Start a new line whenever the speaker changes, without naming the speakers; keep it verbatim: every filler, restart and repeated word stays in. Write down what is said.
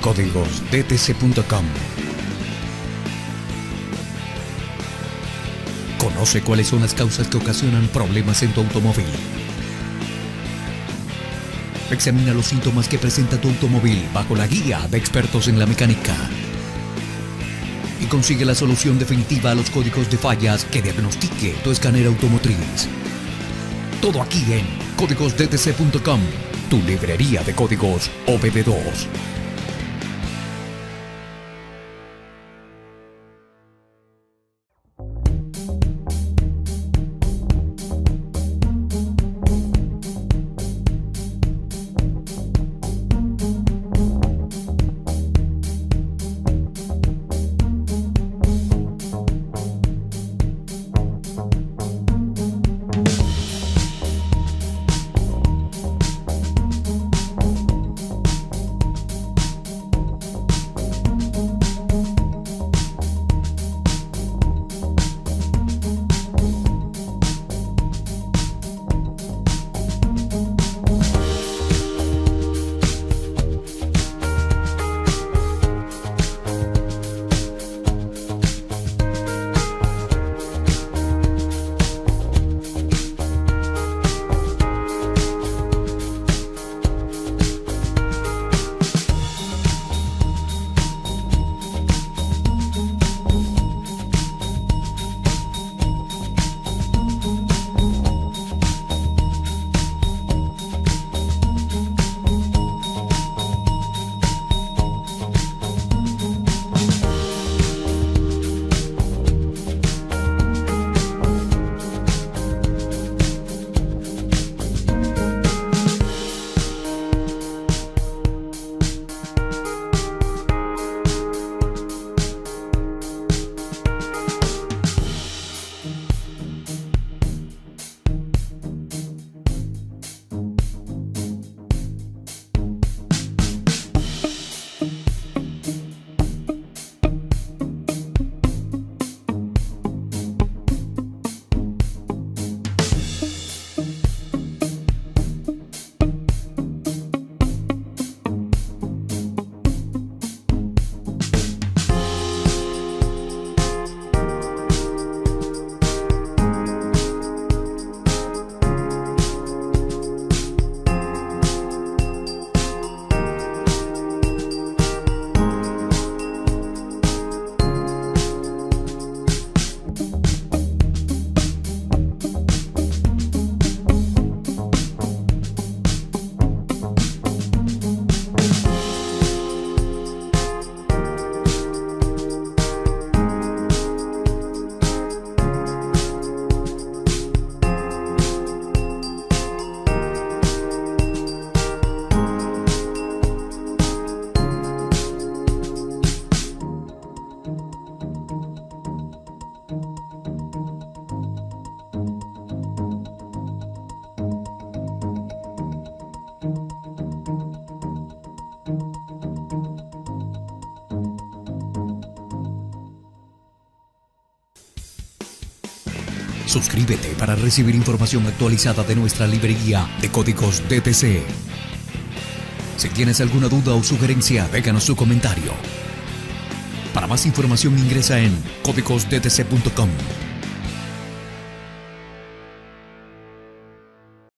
códigos d t c punto com. Conoce cuáles son las causas que ocasionan problemas en tu automóvil. Examina los síntomas que presenta tu automóvil bajo la guía de expertos en la mecánica. Y consigue la solución definitiva a los códigos de fallas que diagnostique tu escáner automotriz. Todo aquí en códigos d t c punto com, tu librería de códigos O B D dos. Suscríbete para recibir información actualizada de nuestra librería de códigos D T C. Si tienes alguna duda o sugerencia, déjanos tu comentario. Para más información ingresa en códigos d t c punto com.